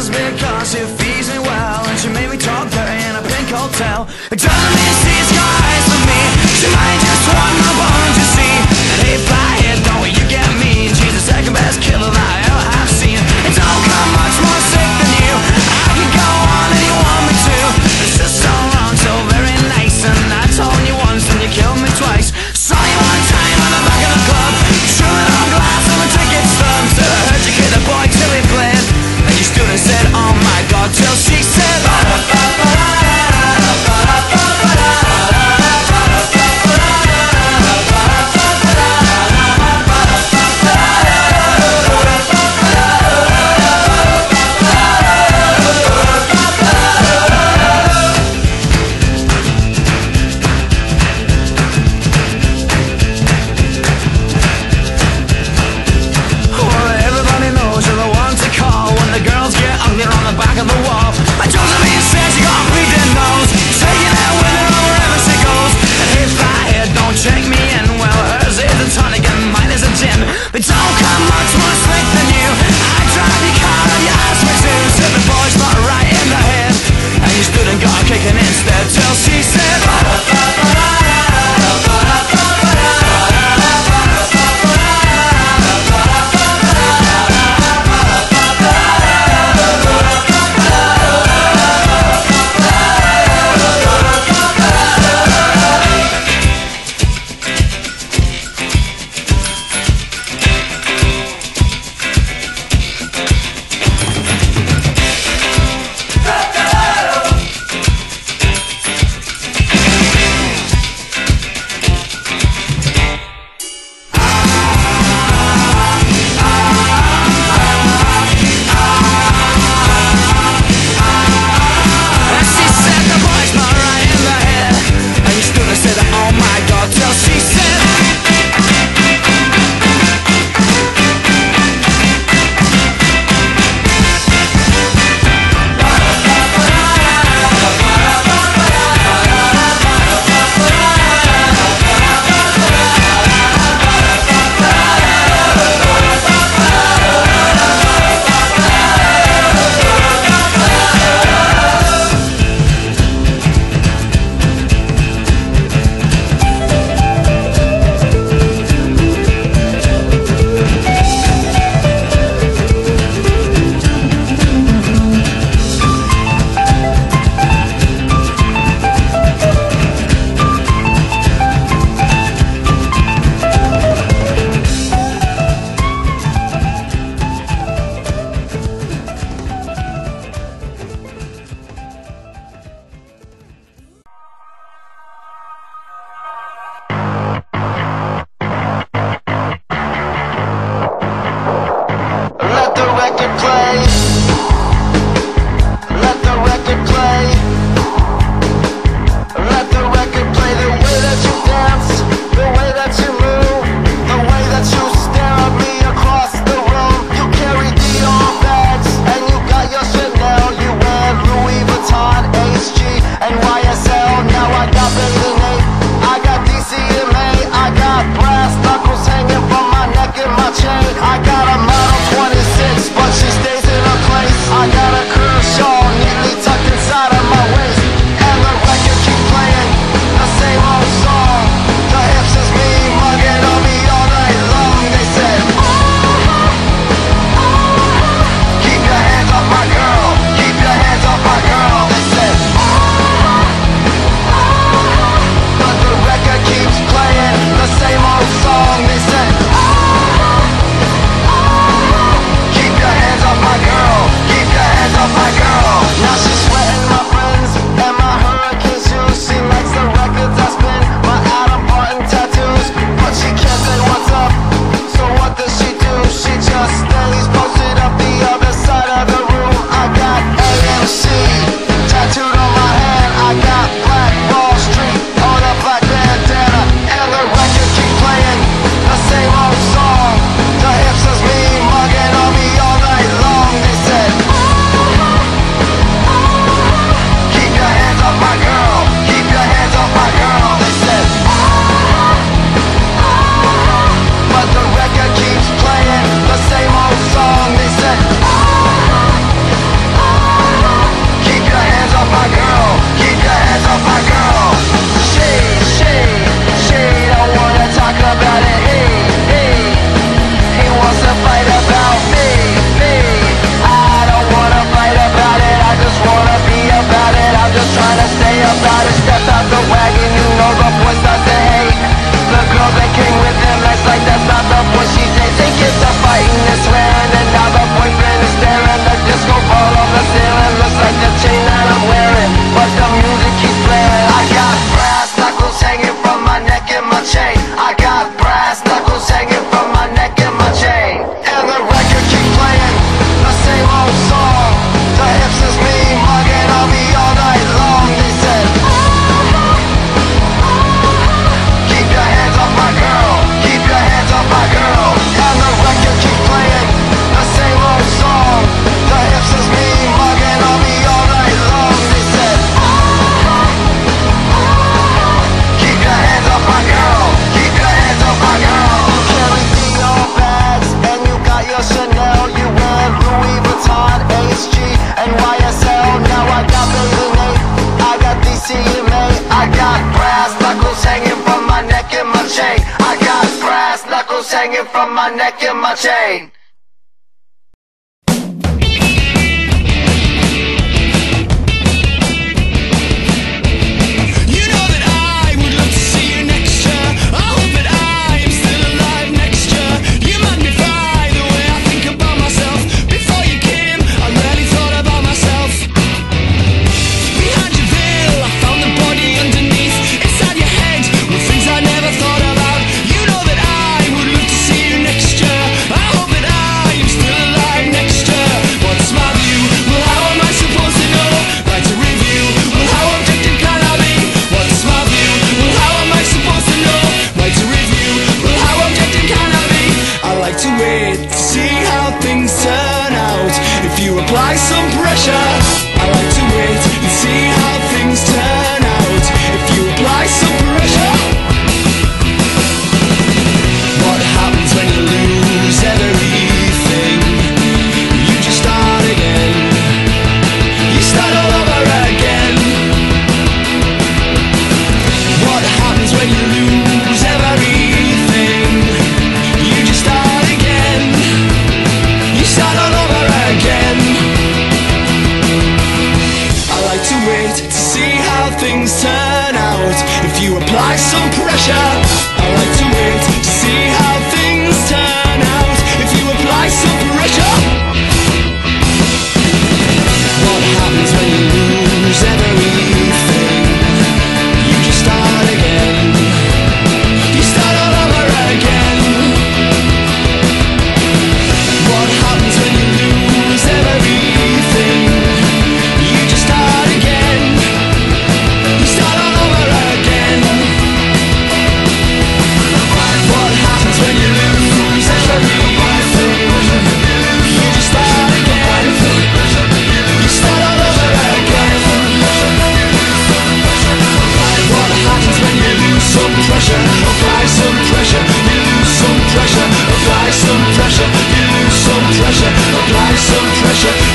just because she feeds me well, and she made me talk dirty in a pink hotel. It doesn't mean she's got eyes for me. She might just want my bones, you see. And hey, Flathead, don't you get me? She's the second best killer that I ever have seen. It don't come much more sick than you. I can go on and you want me to. It's just so wrong, so very nice. And I told you once and you killed me twice. Saw you one time on the back of the club, chewing on glass and the ticket stubs. I heard you hit the boy till he bled, and you stood and said, oh my God, till she said, ba-da-ba-ba-da-da-ba-da-ba-da-ba-da. hanging from my neck and my chain. Apply some pressure. I like to wait and see how things turn out. If you apply some pressure, what happens when you lose everything? You just start again. You start all over again. What happens when you lose everything? You just start again. You start all over again. Things turn out if you apply some pressure. I like to wait to see how things turn out if you apply some pressure. What happens when you lose everything? You just start again. You start all over again. What happens when you lose everything? You just start again. Start all over again. What happens when you lose everything? You just start again. You start all over again. What happens when you lose some pressure? Apply some pressure. You lose some pressure. Apply some pressure. You lose some pressure. Apply some pressure.